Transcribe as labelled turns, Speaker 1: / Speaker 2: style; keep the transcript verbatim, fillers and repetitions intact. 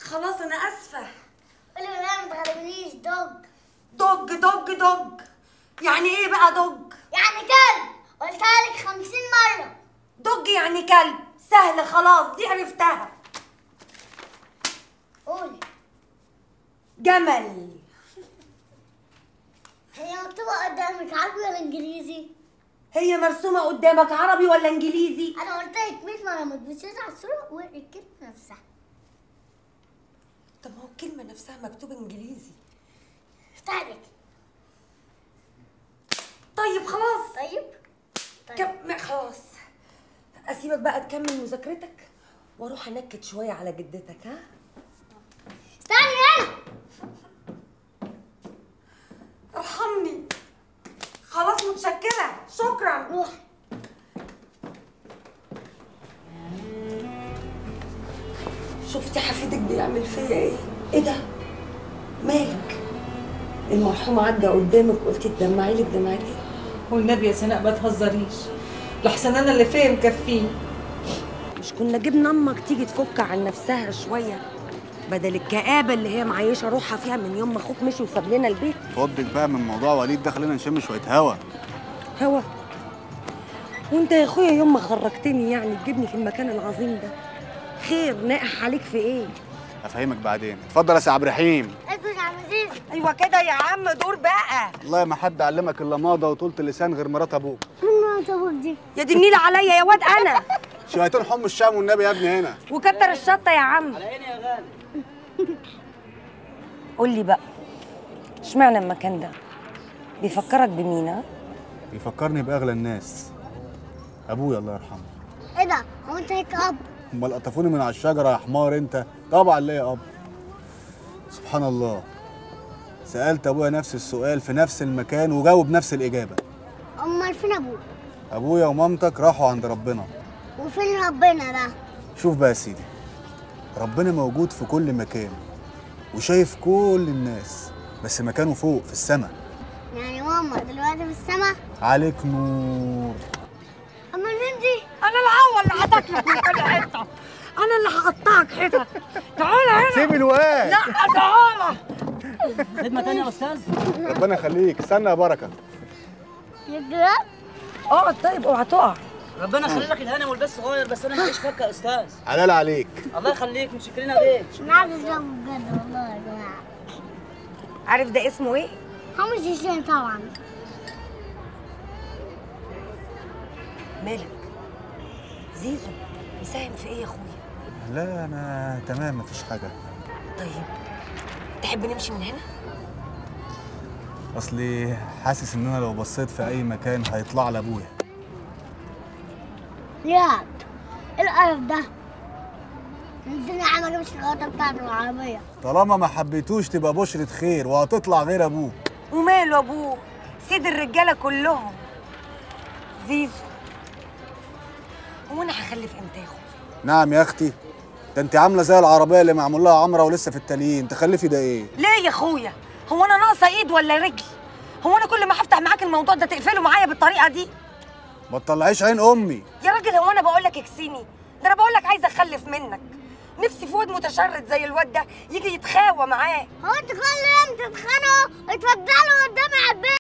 Speaker 1: خلاص انا اسفه.
Speaker 2: قولي لا ما تغلبنيش. دوج
Speaker 1: دوج دوج دوج يعني ايه بقى دوج؟
Speaker 2: يعني كلب، قلتها لك خمسين مره.
Speaker 1: دوج يعني كلب، سهل خلاص دي عرفتها.
Speaker 2: قولي.
Speaker 1: جمل.
Speaker 2: هي مكتوبه قدامك عربي ولا انجليزي؟
Speaker 1: هي مرسومه قدامك عربي ولا انجليزي؟
Speaker 2: انا قلت لك مية مره ما تبصيش على الصوره واقري الكلمه نفسها.
Speaker 1: طب ما هو الكلمه نفسها مكتوبه انجليزي.
Speaker 2: افتح لك.
Speaker 1: طيب خلاص.
Speaker 2: طيب طيب
Speaker 1: كم... خلاص اسيبك بقى تكمل مذاكرتك واروح انكد شويه على جدتك. ها
Speaker 2: استني هنا.
Speaker 1: ارحمني. خلاص متشكره، شكرا.
Speaker 2: روح.
Speaker 1: شفتي حفيدك بيعمل فيا ايه؟ ايه ده؟ مالك؟ المرحوم عدى قدامك قلتي تدمعي لك دمعتي؟
Speaker 3: والنبي يا سناء ما تهزريش، لحسن انا اللي فيا مكفيني.
Speaker 1: مش كنا جبنا امك تيجي تفك عن نفسها شويه بدل الكآبه اللي هي معيشه روحها فيها من يوم ما اخوك مشي وساب لنا البيت؟
Speaker 4: فضك بقى من موضوع وليد ده، خلينا نشم شويه هوا.
Speaker 1: هوا؟ وانت يا اخويا يوم ما خرجتني يعني تجيبني في المكان العظيم ده خير ناقح عليك في ايه؟
Speaker 4: افهمك بعدين. اتفضل يا سي عبد الرحيم.
Speaker 2: اسكت يا عم زيزو.
Speaker 1: ايوه كده يا عم، دور بقى.
Speaker 4: والله ما حد علمك الا ماضه وطولة اللسان غير مرات ابوك.
Speaker 2: مين ابوك دي؟
Speaker 1: يا دي النيله عليا يا واد انا.
Speaker 4: شويتين حم الشام والنبي يا ابني هنا.
Speaker 1: وكتر الشطه يا عم.
Speaker 3: على عيني يا غالي.
Speaker 1: قول لي بقى اشمعنى المكان ده بيفكرك بمين؟ ها؟
Speaker 4: بيفكرني باغلى الناس، ابويا الله يرحمه.
Speaker 2: ايه ده؟ هو انت هيك اب؟
Speaker 4: امال قطفوني من على الشجره يا حمار انت؟ طبعا ليا اب. سبحان الله، سالت ابويا نفس السؤال في نفس المكان وجاوب نفس الاجابه.
Speaker 2: امال فين ابوك؟
Speaker 4: ابويا ومامتك راحوا عند ربنا.
Speaker 2: وفين ربنا ده؟
Speaker 4: شوف بقى يا سيدي، ربنا موجود في كل مكان وشايف كل الناس، بس مكانه فوق في السماء.
Speaker 2: يعني ماما دلوقتي في السما؟
Speaker 4: عليك نور.
Speaker 2: امال مين دي؟
Speaker 1: انا العوض اللي هتاكلك من كل حته، انا اللي هقطعك حتت. تعالى هنا.
Speaker 4: سيب الواد.
Speaker 1: لا تعالى.
Speaker 3: خدمه تانيه يا استاذ.
Speaker 4: ربنا يخليك. استنى يا بركه.
Speaker 2: يا جراب؟
Speaker 1: اقعد طيب اوعى تقع.
Speaker 3: ربنا يخلي لك الهنا والبس صغير، بس انا معيش فكه يا استاذ.
Speaker 4: حلال عليك.
Speaker 3: الله يخليك، متشكرين عليك.
Speaker 2: انا عايز اشربه بجد والله يا جماعه.
Speaker 1: عارف ده اسمه ايه؟
Speaker 2: حمص الشاي طبعا.
Speaker 1: مالك؟ زيزو مساهم في ايه يا اخويا؟
Speaker 4: لا انا تمام مفيش حاجه.
Speaker 1: طيب تحب نمشي من هنا؟
Speaker 4: اصلي حاسس ان انا لو بصيت في اي مكان هيطلع لي ابويا.
Speaker 2: رياض ايه القرف ده؟ نزلني يا عم اجيب الشوكولاته بتاعت العربيه.
Speaker 4: طالما ما حبيتوش تبقى بشرة خير وهتطلع غير ابوه.
Speaker 1: وماله ابوه؟ سيد الرجاله كلهم. زيزو هو انا هخلف امتى يا اخويا؟
Speaker 4: نعم يا اختي، ده انت عامله زي العربيه اللي معمول لها عمره ولسه في التليين. تخلفي ده ايه؟
Speaker 1: ليه يا اخويا؟ هو انا ناقصه ايد ولا رجل؟ هو انا كل ما هفتح معاك الموضوع ده تقفله معايا بالطريقه دي؟
Speaker 4: ما تطلعيش عين امي
Speaker 1: يا راجل هو انا بقول لك اكسيني؟ ده انا بقول لك عايزه اخلف منك. نفسي في واد متشرد زي الواد ده يجي يتخاوى معاه.
Speaker 2: هو انتوا كل يوم تتخانقوا اتفضلوا قدامي على البيت.